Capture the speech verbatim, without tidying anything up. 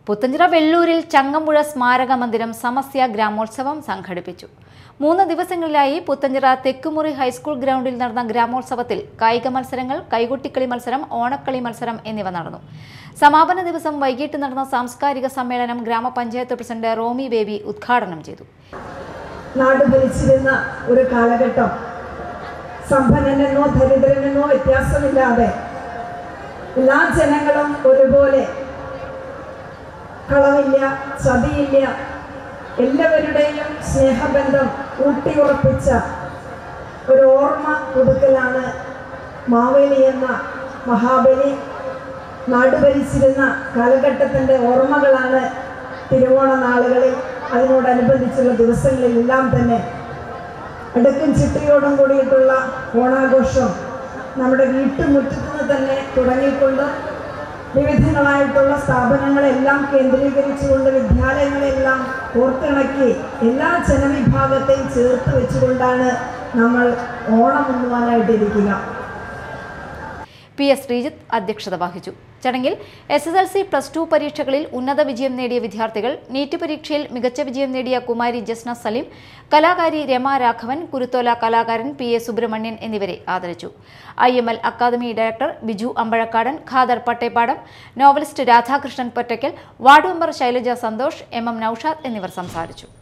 പുത്തഞ്ചിറ വെള്ളൂരിൽ ചങ്ങമ്പുഴ സ്മാരക മന്ദിരം സമസ്യ ഗ്രാമോത്സവം സംഘടിപ്പിച്ചു. മൂന്ന് ദിവസങ്ങളിലായി പുത്തഞ്ചിറ തെക്കുമുറി ഹൈസ്കൂൾ ഗ്രൗണ്ടിൽ നടന്ന ഗ്രാമോത്സവത്തിൽ കായിക മത്സരങ്ങൾ, കൈകൊട്ടിക്കളി മത്സരം, ഓണക്കളി മത്സരം എന്നിവ നടന്നു. സമാപന ദിവസം വൈകിട്ട് നടന്ന സാംസ്കാരിക സമ്മേളനം ഗ്രാമപഞ്ചായത്ത് പ്രസിഡന്റ് റോമി ബേബി ഉദ്ഘാടനം ചെയ്തു. നാട് ഭരിച്ചിരുന്ന ഒരു കാലഘട്ടം സമ്പന്നനെന്നോ ദരിദ്രനെന്നോ വ്യത്യാസമില്ലാതെ എല്ലാ ജനങ്ങളും ഒരുപോലെ, കളവില്ല, ചതിയില്ല, എല്ലാവരുടെയും സ്നേഹബന്ധം ഊട്ടിയുറപ്പിച്ച ഒരു ഓർമ്മ പുതുക്കലാണ് മാവേലി എന്ന മഹാബലി. നാടുഭരിച്ചിരുന്ന കാലഘട്ടത്തിൻ്റെ ഓർമ്മകളാണ് തിരുവോണ നാളുകളിൽ, അതിനോടനുബന്ധിച്ചുള്ള ദിവസങ്ങളിലെല്ലാം തന്നെ അടുക്കും ചിട്ടയോടും കൂടിയിട്ടുള്ള ഓണാഘോഷം നമ്മുടെ വീട്ടുമുറ്റത്ത് നിന്ന് തന്നെ തുടങ്ങിക്കൊണ്ട് വിവിധങ്ങളായിട്ടുള്ള സ്ഥാപനങ്ങളെല്ലാം കേന്ദ്രീകരിച്ചുകൊണ്ട് വിദ്യാലയങ്ങളെല്ലാം കോർത്തിണക്കി എല്ലാ ജനവിഭാഗത്തെയും ചേർത്ത് വെച്ചുകൊണ്ടാണ് നമ്മൾ ഓണം ഉണ്ണുവാനായിട്ടിരിക്കുക. പി എസ് ശ്രീജിത്ത് അധ്യക്ഷത വഹിച്ചു. ചടങ്ങിൽ S S L C plus two പരീക്ഷകളിൽ ഉന്നത വിജയം നേടിയ വിദ്യാർത്ഥികൾ, നീറ്റ് പരീക്ഷയിൽ മികച്ച വിജയം നേടിയ കുമാരി ജസ്ന സലീം, കലാകാരി രമ രാഘവൻ, കുരുത്തോല കലാകാരൻ പി എ സുബ്രഹ്മണ്യൻ എന്നിവരെ ആദരിച്ചു. I M L academy director Biju Ambazhakkadan, Khader Pattepadam, novelist Radhakrishnan Pottakkal, ward member Shailaja Santhosh, M M Noushad എന്നിവർ സംസാരിച്ചു.